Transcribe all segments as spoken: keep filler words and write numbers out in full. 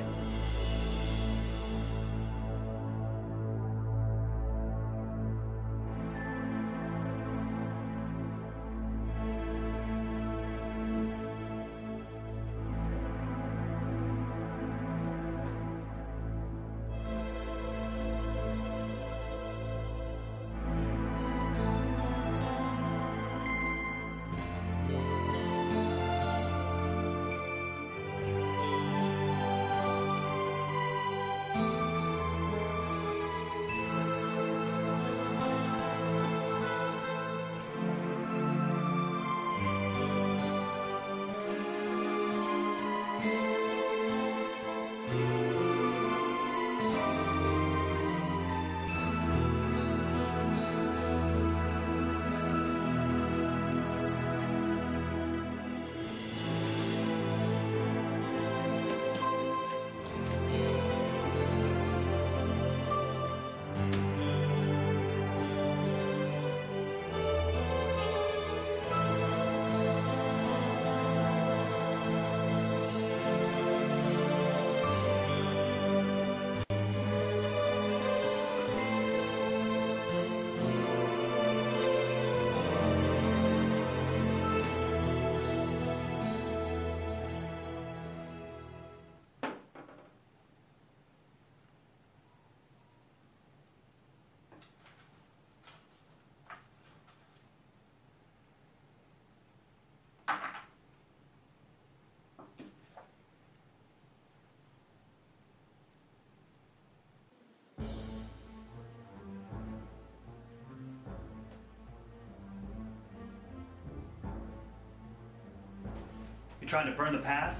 You're trying to burn the past?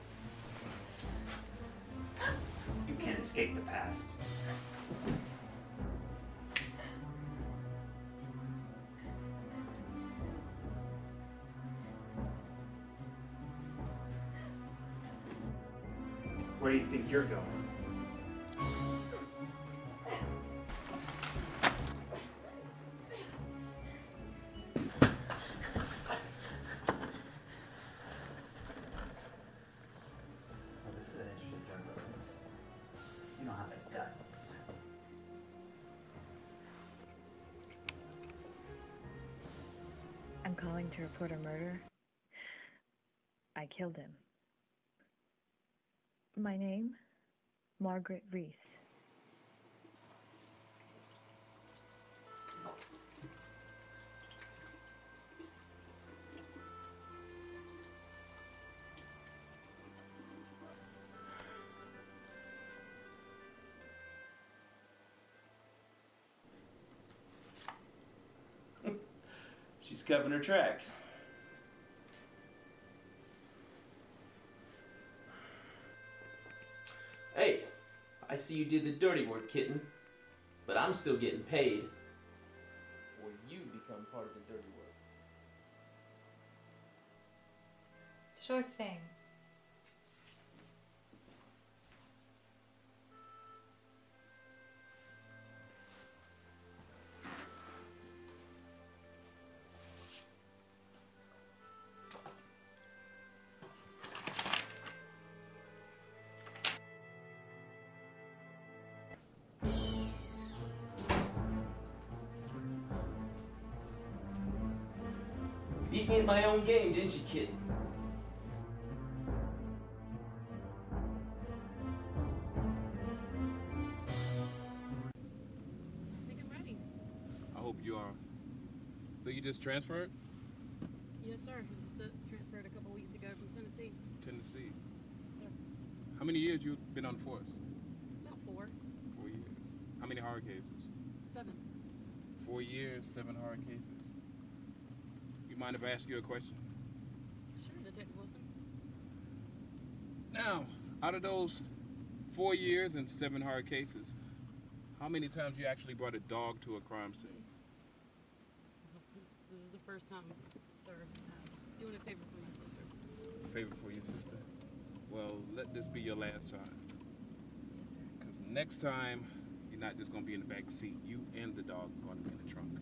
You can't escape the past. Where do you think you're going? Well, this is an interesting joint, Lawrence. You don't have the guts. I'm calling to report a murder. I killed him. My name? Margaret Reese. She's covering her tracks. Hey, I see you did the dirty work, kitten. But I'm still getting paid. Or you become part of the dirty work. Sure thing. Beat me at my own game, didn't you, kitten? I think I'm ready. I hope you are. So you just transferred? Yes, sir. I just transferred a couple weeks ago from Tennessee. Tennessee. Sir. How many years you been on the force? About four. Four years. How many hard cases? Seven. Four years, seven hard cases. You mind if I ask you a question? Sure, Detective Wilson. Now, out of those four years and seven hard cases, how many times you actually brought a dog to a crime scene? Well, since this is the first time, sir, I'm doing a favor for my sister. Favor for your sister? Well, let this be your last time. Yes, sir. Because next time, you're not just going to be in the back seat. You and the dog are going to be in the trunk.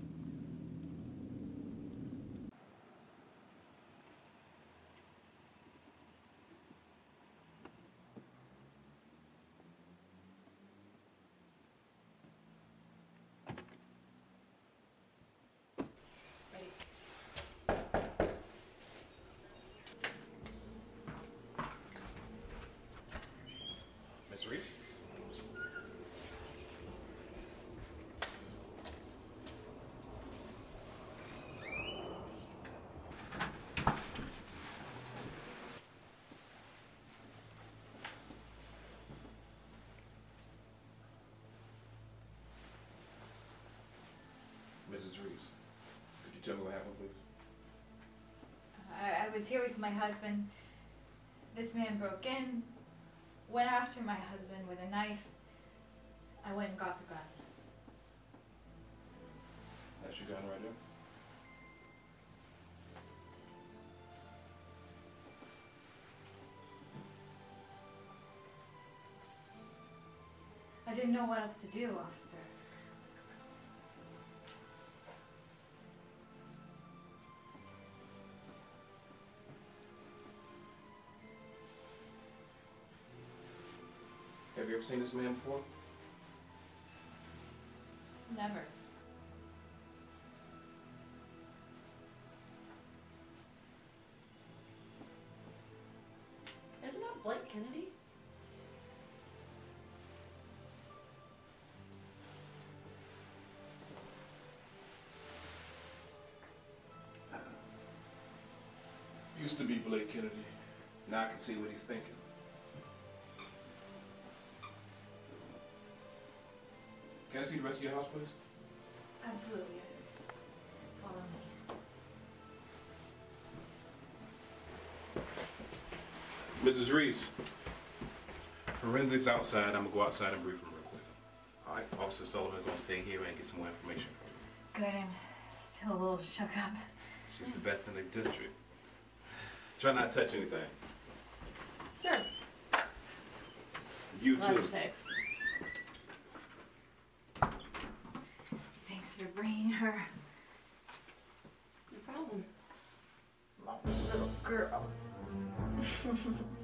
Reese? Missus Reese, could you tell me what happened, please? I, I was here with my husband. This man broke in, went after my husband with a knife. I went and got the gun. That's your gun right there? I didn't know what else to do, officer. Have you ever seen this man before? Never. Isn't that Blake Kennedy? Used to be Blake Kennedy. Now I can see what he's thinking. Can I see the rest of your house, please? Absolutely, others. Follow me. Missus Reese, forensics outside. I'm gonna go outside and brief him real quick. All right, Officer Sullivan gonna stay here and get some more information from you. Good, I'm still a little shook up. She's the best in the district. Try not to touch anything. Sure. You Glad too. you're safe. Thanks for bringing her. No problem. Mom's little girl.